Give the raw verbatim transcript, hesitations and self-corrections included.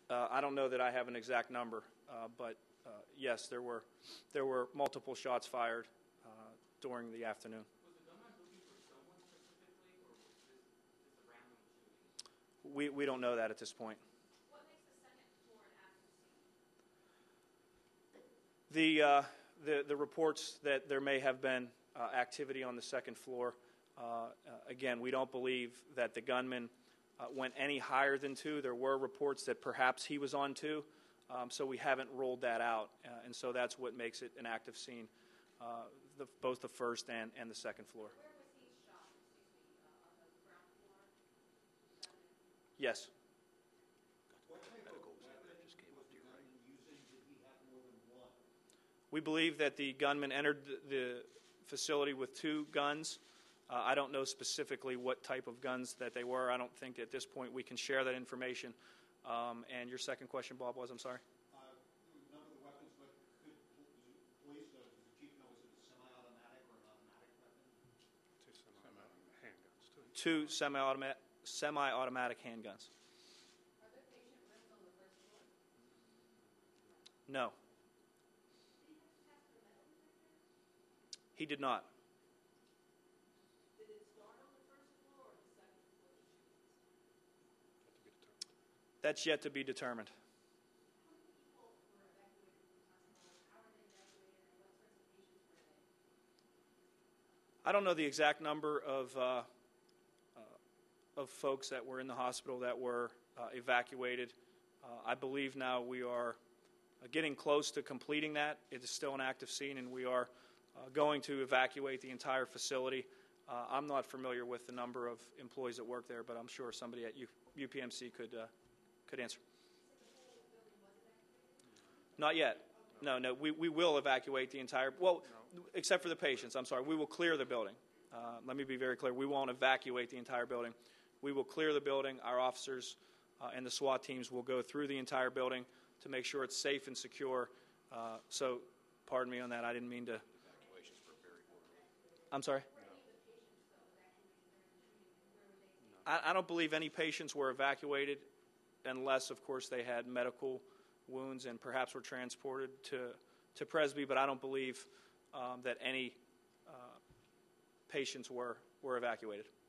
Uh, I don't know that I have an exact number, uh, but uh, yes, there were there were multiple shots fired uh, during the afternoon. Was the gunman looking for someone specifically, or was this just a random shooting? We we don't know that at this point. What makes the second floor an active scene? The uh, the the reports that there may have been uh, activity on the second floor. Uh, uh, again, we don't believe that the gunman uh, went any higher than two. There were reports that perhaps he was on two, um, so we haven't rolled that out, uh, and so that's what makes it an active scene, uh, the, both the first and, and the second floor. Where was he shot? Excuse me, uh, on the ground floor? Yes. What type of weapon was the gunman using? Did he have more than one? We believe that the gunman entered the, the facility with two guns. Uh, I don't know specifically what type of guns that they were. I don't think at this point we can share that information. Um, and your second question, Bob, was, I'm sorry? Uh, none of the weapons, but could police, uh, does the chief know, is it a semi-automatic or an automatic weapon? Two semi-automatic handguns, too. Two semi-automatic, semi-automatic handguns. Are there patient rooms on the first floor? No. Did he have to pass the metal detector? He did not. Did it start on the first floor or the second floor? That's yet to be determined. How many people were evacuated from the hospital? How are they evacuated, and what sorts of patients were they? I don't know the exact number of uh, uh, of folks that were in the hospital that were uh, evacuated. Uh, I believe now we are uh, getting close to completing that. It is still an active scene, and we are uh, going to evacuate the entire facility. Uh, I'm not familiar with the number of employees that work there, but I'm sure somebody at U- UPMC could uh, could answer. Not yet. No, no. We, we will evacuate the entire, well, except for the patients. I'm sorry. We will clear the building. Uh, let me be very clear. We won't evacuate the entire building. We will clear the building. Our officers uh, and the SWAT teams will go through the entire building to make sure it's safe and secure. Uh, so, pardon me on that. I didn't mean to. Evacuations were very orderly. I'm sorry? No. I, I don't believe any patients were evacuated unless, of course, they had medical wounds and perhaps were transported to, to Presby, but I don't believe um, that any uh, patients were, were evacuated.